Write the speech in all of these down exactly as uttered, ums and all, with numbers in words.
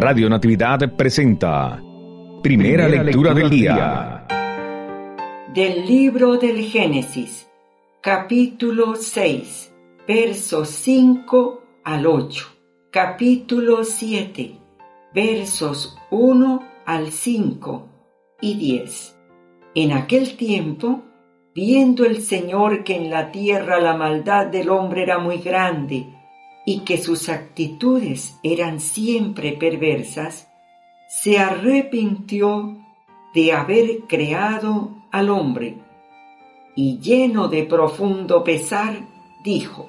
Radio Natividad presenta Primera, Primera lectura, lectura del día. Del libro del Génesis, capítulo seis, versos cinco al ocho. Capítulo siete, versos uno al cinco y diez. En aquel tiempo, viendo el Señor que en la tierra la maldad del hombre era muy grande y que sus actitudes eran siempre perversas, se arrepintió de haber creado al hombre, y lleno de profundo pesar, dijo: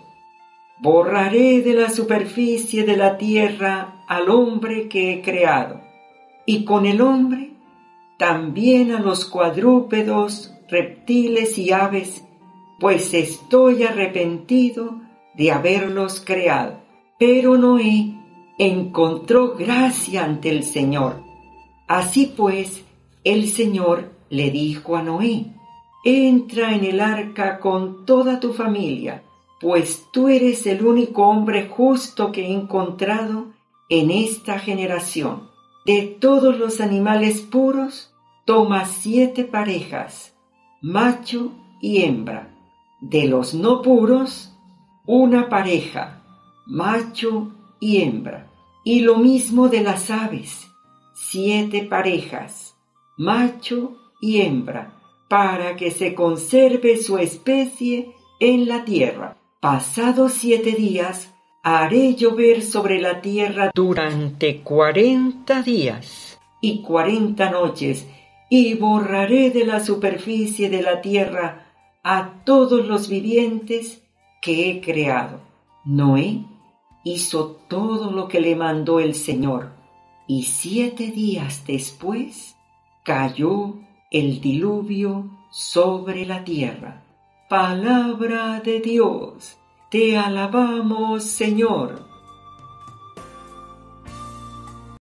borraré de la superficie de la tierra al hombre que he creado, y con el hombre también a los cuadrúpedos, reptiles y aves, pues estoy arrepentido de haberlos creado. Pero Noé encontró gracia ante el Señor. Así pues, el Señor le dijo a Noé: entra en el arca con toda tu familia, pues tú eres el único hombre justo que he encontrado en esta generación. De todos los animales puros, toma siete parejas, macho y hembra. De los no puros, una pareja, macho y hembra. Y lo mismo de las aves, siete parejas, macho y hembra, para que se conserve su especie en la tierra. Pasados siete días, haré llover sobre la tierra durante cuarenta días y cuarenta noches, y borraré de la superficie de la tierra a todos los vivientes que he creado. Noé hizo todo lo que le mandó el Señor, y siete días después cayó el diluvio sobre la tierra. Palabra de Dios, te alabamos, Señor.